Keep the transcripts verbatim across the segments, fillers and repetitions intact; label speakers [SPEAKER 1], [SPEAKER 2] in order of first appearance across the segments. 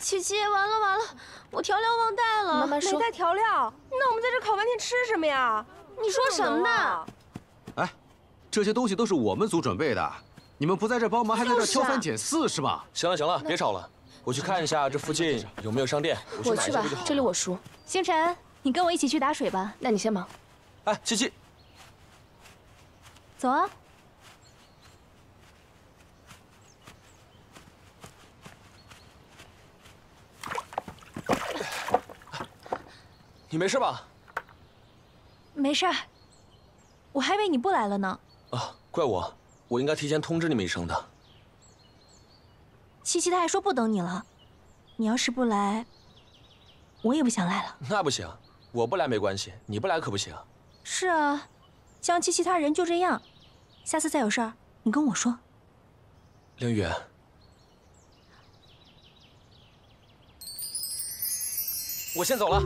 [SPEAKER 1] 琪琪，完了完了，我调料忘带了。
[SPEAKER 2] 慢慢说。
[SPEAKER 3] 没带调料，那我们在这烤半天吃什么呀？
[SPEAKER 1] 你说什么呢？
[SPEAKER 4] 哎，这些东西都是我们组准备的，你们不在这帮忙，还在这挑三拣四是吧？
[SPEAKER 5] 行了行了，别吵了，我去看一下这附近有没有商店。
[SPEAKER 2] 我去吧，这里我熟。
[SPEAKER 6] 星辰，你跟我一起去打水吧。
[SPEAKER 2] 那你先忙。
[SPEAKER 5] 哎，七七，
[SPEAKER 6] 走啊。
[SPEAKER 5] 你没事吧？
[SPEAKER 6] 没事儿，我还以为你不来了呢。
[SPEAKER 5] 啊，怪我，我应该提前通知你们一声的。
[SPEAKER 6] 七七他还说不等你了，你要是不来，我也不想来了。
[SPEAKER 5] 那不行，我不来没关系，你不来可不行。
[SPEAKER 6] 是啊，像七七他人就这样，下次再有事儿你跟我说。
[SPEAKER 5] 凌雨，我先走了。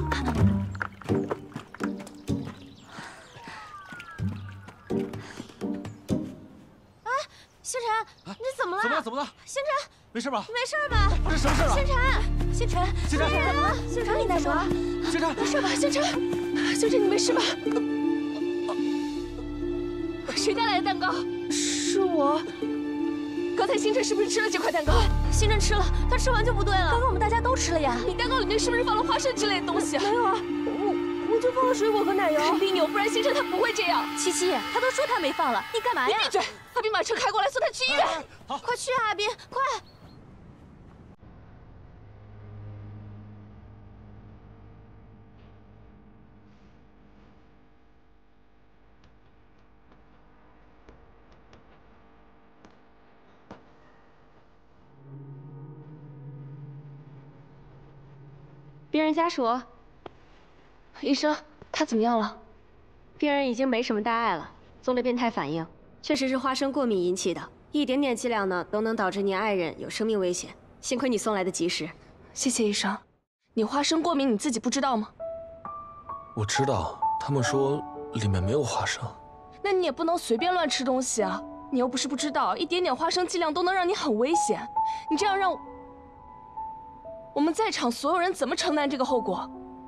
[SPEAKER 1] 星辰，你怎么了？
[SPEAKER 4] 怎么了？怎么了？
[SPEAKER 1] 星辰，
[SPEAKER 4] 没事吧？
[SPEAKER 1] 没事吧？
[SPEAKER 4] 这什么事啊？
[SPEAKER 1] 星辰，
[SPEAKER 6] 星辰，
[SPEAKER 4] 星辰，
[SPEAKER 1] 怎么了？星辰，你在说？
[SPEAKER 4] 星辰，
[SPEAKER 2] 没事吧？星辰，星辰，你没事吧？谁带来的蛋糕？
[SPEAKER 3] 是我。
[SPEAKER 2] 刚才星辰是不是吃了这块蛋糕？
[SPEAKER 6] 星辰吃了，他吃完就不对了。刚刚我们大家都吃了呀。
[SPEAKER 2] 你蛋糕里面是不是放了花生之类的东西？
[SPEAKER 3] 没有啊，我我就放了水果和奶油。
[SPEAKER 2] 肯定有，不然星辰他不会这样。
[SPEAKER 6] 七七，他都说他没放了，你干嘛呀？
[SPEAKER 2] 你闭嘴！阿斌把车开过来，送他去医院。
[SPEAKER 4] 好，
[SPEAKER 1] 快去啊，阿斌，快！
[SPEAKER 3] 病人家属，
[SPEAKER 2] 医生，他怎么样了？
[SPEAKER 3] 病人已经没什么大碍了，做了变态反应，确实是花生过敏引起的，一点点剂量呢都能导致你爱人有生命危险。幸亏你送来的及时，
[SPEAKER 2] 谢谢医生。你花生过敏，你自己不知道吗？
[SPEAKER 5] 我知道，他们说里面没有花生。
[SPEAKER 2] 那你也不能随便乱吃东西啊！你又不是不知道，一点点花生剂量都能让你很危险。你这样让我…… 我们在场所有人怎么承担这个后果？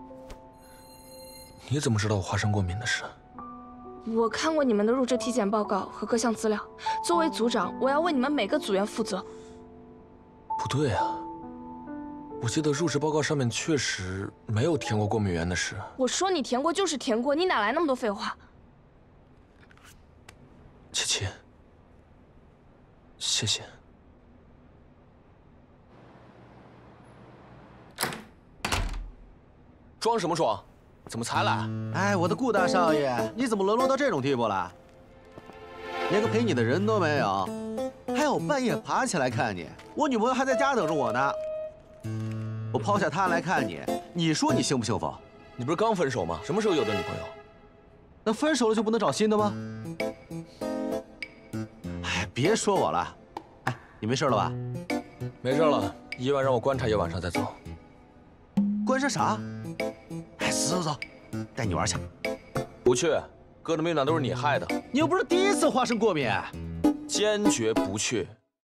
[SPEAKER 5] 你怎么知道我花生过敏的事？
[SPEAKER 2] 我看过你们的入职体检报告和各项资料。作为组长，我要为你们每个组员负责。
[SPEAKER 5] 不对啊，我记得入职报告上面确实没有填过过敏源的事。
[SPEAKER 2] 我说你填过就是填过，你哪来那么多废话？
[SPEAKER 5] 七七，谢谢。 装什么装？怎么才来？
[SPEAKER 4] 哎，我的顾大少爷，你怎么沦落到这种地步了？连个陪你的人都没有，还有半夜爬起来看你。我女朋友还在家等着我呢。我抛下她来看你，你说你幸不幸福？
[SPEAKER 5] 你不是刚分手吗？什么时候有的女朋友？
[SPEAKER 4] 那分手了就不能找新的吗？哎，别说我了。哎，你没事了吧？
[SPEAKER 5] 没事了，医院让我观察一晚上再走。
[SPEAKER 4] 观察啥？ 哎，走走走，带你玩去。
[SPEAKER 5] 不去，哥的命难都是你害的。
[SPEAKER 4] 你又不是第一次花生过敏。
[SPEAKER 5] 坚决不去。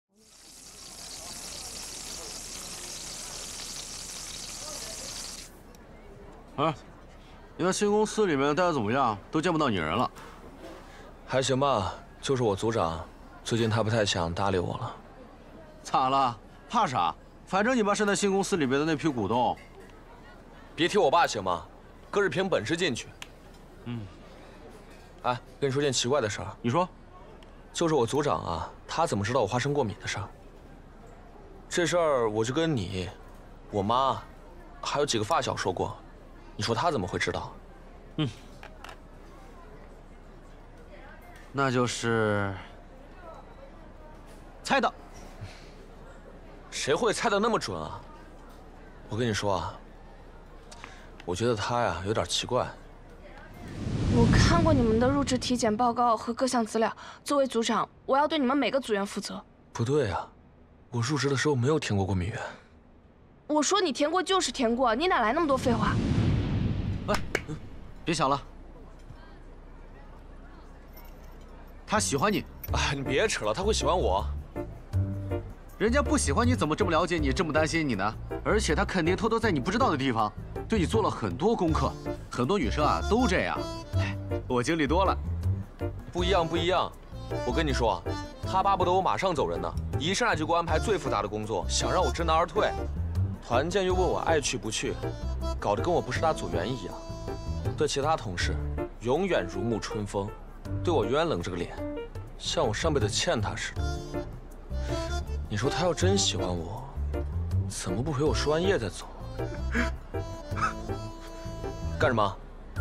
[SPEAKER 4] 啊，你在新公司里面待得怎么样？都见不到你人了。
[SPEAKER 5] 还行吧，就是我组长，最近他不太想搭理我了。
[SPEAKER 4] 咋了？怕啥？反正你爸是在新公司里面的那批股东。
[SPEAKER 5] 别提我爸行吗？哥是凭本事进去。嗯。哎，跟你说件奇怪的事儿。
[SPEAKER 4] 你说。
[SPEAKER 5] 就是我组长啊，他怎么知道我花生过敏的事儿？这事儿我就跟你、我妈，还有几个发小说过。你说他怎么会知道？
[SPEAKER 4] 嗯。那就是猜的。
[SPEAKER 5] 谁会猜得那么准啊？我跟你说啊。 我觉得他呀有点奇怪。
[SPEAKER 2] 我看过你们的入职体检报告和各项资料。作为组长，我要对你们每个组员负责。
[SPEAKER 5] 不对啊，我入职的时候没有填过过敏源。
[SPEAKER 2] 我说你填过就是填过，你哪来那么多废话？
[SPEAKER 4] 喂，别想了。他喜欢你。
[SPEAKER 5] 哎，你别扯了，他会喜欢我？
[SPEAKER 4] 人家不喜欢你，怎么这么了解你，这么担心你呢？而且他肯定偷偷在你不知道的地方，对你做了很多功课。很多女生啊都这样。哎，我经历多了。
[SPEAKER 5] 不一样，不一样。我跟你说，他巴不得我马上走人呢，一上来就给我安排最复杂的工作，想让我知难而退。团建又问我爱去不去，搞得跟我不是他组员一样。对其他同事，永远如沐春风；对我永远冷着个脸，像我上辈子欠他似的。你说他要真喜欢我，怎么不陪我输完液再走？干什么？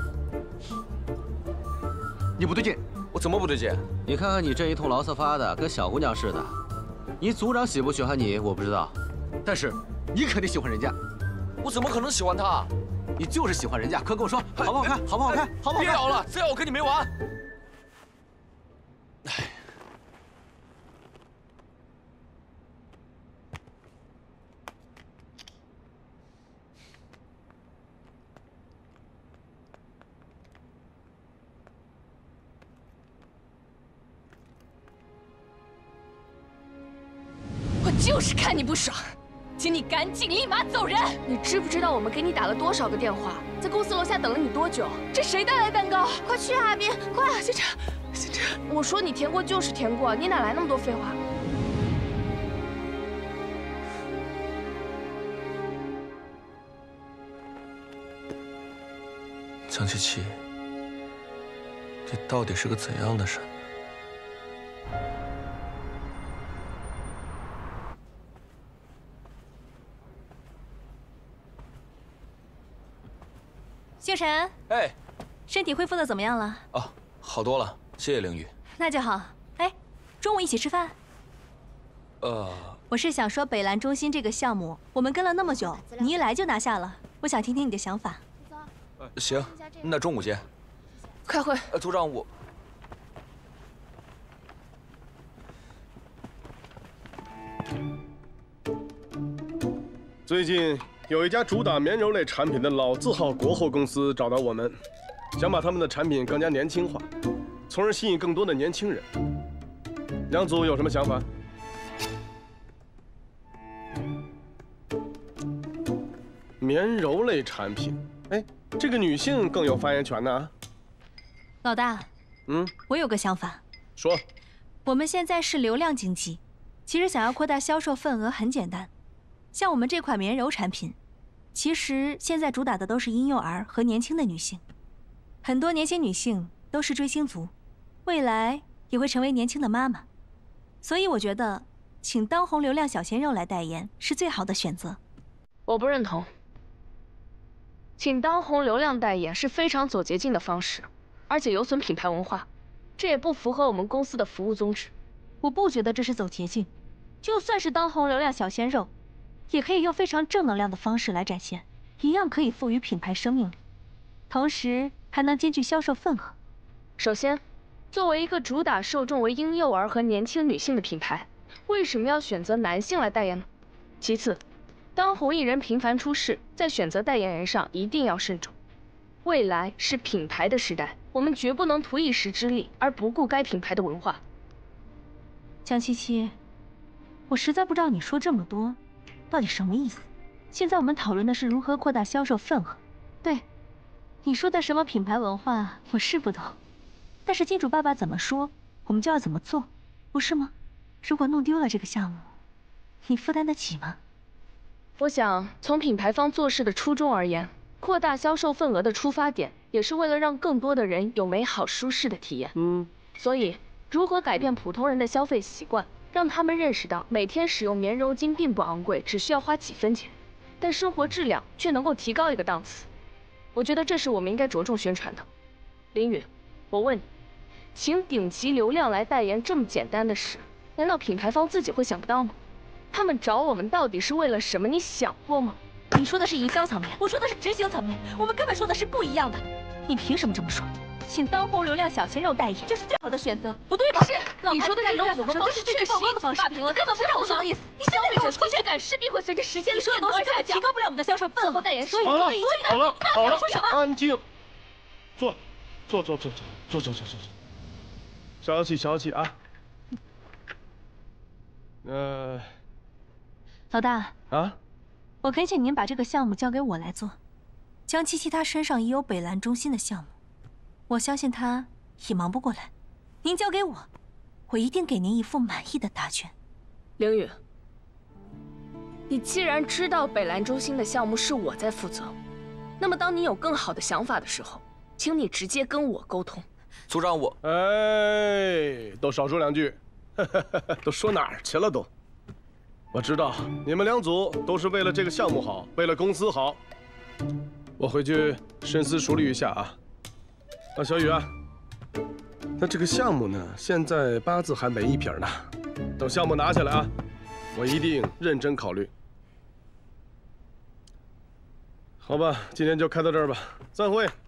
[SPEAKER 4] 你不对劲！
[SPEAKER 5] 我怎么不对劲？
[SPEAKER 4] 你看看你这一通牢骚发的，跟小姑娘似的。你组长喜不喜欢你，我不知道，但是你肯定喜欢人家。
[SPEAKER 5] 我怎么可能喜欢他？
[SPEAKER 4] 你就是喜欢人家，快跟我说，好不好看？好不好看？好不好看？
[SPEAKER 5] 别咬了，再咬我跟你没完！哎。
[SPEAKER 2] 我就是看你不爽，请你赶紧立马走人！你知不知道我们给你打了多少个电话，在公司楼下等了你多久？这谁带来蛋糕？
[SPEAKER 1] 快去啊，阿斌，快！
[SPEAKER 2] 星辰，星辰，我说你填过就是填过，你哪来那么多废话？
[SPEAKER 5] 江七七，你到底是个怎样的人？
[SPEAKER 6] 星辰，
[SPEAKER 5] 哎，
[SPEAKER 6] 身体恢复的怎么样了？
[SPEAKER 5] 哦，好多了，谢谢凌雨。
[SPEAKER 6] 那就好。哎，中午一起吃饭。
[SPEAKER 5] 呃，
[SPEAKER 6] 我是想说，北蓝中心这个项目，我们跟了那么久，你一来就拿下了，我想听听你的想法。
[SPEAKER 5] 行，那中午见。
[SPEAKER 2] 开会。
[SPEAKER 5] 呃，组长，我
[SPEAKER 7] 最近有一家主打棉柔类产品的老字号国货公司找到我们，想把他们的产品更加年轻化，从而吸引更多的年轻人。梁组有什么想法？棉柔类产品，哎，这个女性更有发言权呢。
[SPEAKER 6] 老大，
[SPEAKER 7] 嗯，
[SPEAKER 6] 我有个想法。
[SPEAKER 7] 说。
[SPEAKER 6] 我们现在是流量经济，其实想要扩大销售份额很简单。像我们这款棉柔产品，其实现在主打的都是婴幼儿和年轻的女性，很多年轻女性都是追星族，未来也会成为年轻的妈妈。所以我觉得，请当红流量小鲜肉来代言是最好的选择。
[SPEAKER 2] 我不认同。请当红流量代言是非常走捷径的方式，而且有损品牌文化，这也不符合我们公司的服务宗旨。
[SPEAKER 6] 我不觉得这是走捷径，就算是当红流量小鲜肉，也可以用非常正能量的方式来展现，一样可以赋予品牌生命力，同时还能兼具销售份额。
[SPEAKER 2] 首先，作为一个主打受众为婴幼儿和年轻女性的品牌，为什么要选择男性来代言呢？其次，当红艺人频繁出事，在选择代言人上一定要慎重。未来是品牌的时代，我们绝不能图一时之利而不顾该品牌的文化。
[SPEAKER 6] 江七七，我实在不知道你说这么多到底什么意思。现在我们讨论的是如何扩大销售份额。对，你说的什么品牌文化我是不懂，但是金主爸爸怎么说，我们就要怎么做，不是吗？如果弄丢了这个项目，你负担得起吗？
[SPEAKER 2] 我想，从品牌方做事的初衷而言，扩大销售份额的出发点，也是为了让更多的人有美好舒适的体验。
[SPEAKER 7] 嗯，
[SPEAKER 2] 所以，如何改变普通人的消费习惯，让他们认识到每天使用棉柔巾并不昂贵，只需要花几分钱，但生活质量却能够提高一个档次。我觉得这是我们应该着重宣传的。林宇，我问你，请顶级流量来代言这么简单的事，难道品牌方自己会想不到吗？他们找我们到底是为了什么？你想过吗？
[SPEAKER 6] 你说的是营销层面，我说的是执行层面，我们根本说的是不一样的。你凭什么这么说？请当红流量小鲜肉代言，这是最好的选择，不对吧？是，你说的这种组合方式确实一方式，根本不是我的意思。你现在有出现感，势必会随着时间的变动而下降，提高不了我们的销售份额。代言，所以
[SPEAKER 7] 好了，好了，好了，
[SPEAKER 6] 说什么？
[SPEAKER 7] 安静，坐，坐，坐，坐，坐，坐，坐，坐，坐，消气，消气啊。呃，
[SPEAKER 6] 老大
[SPEAKER 7] 啊，
[SPEAKER 6] 我恳请您把这个项目交给我来做。江七七她身上也有北兰中心的项目，我相信她也忙不过来。您交给我，我一定给您一副满意的答卷。
[SPEAKER 2] 凌雨，你既然知道北兰中心的项目是我在负责，那么当你有更好的想法的时候，请你直接跟我沟通。
[SPEAKER 5] 组长，我
[SPEAKER 7] 哎，都少说两句，都说哪儿去了都？我知道你们两组都是为了这个项目好，为了公司好。我回去深思熟虑一下啊。啊，小雨啊，那这个项目呢，现在八字还没一撇呢。等项目拿下来啊，我一定认真考虑。好吧，今天就开到这儿吧，散会。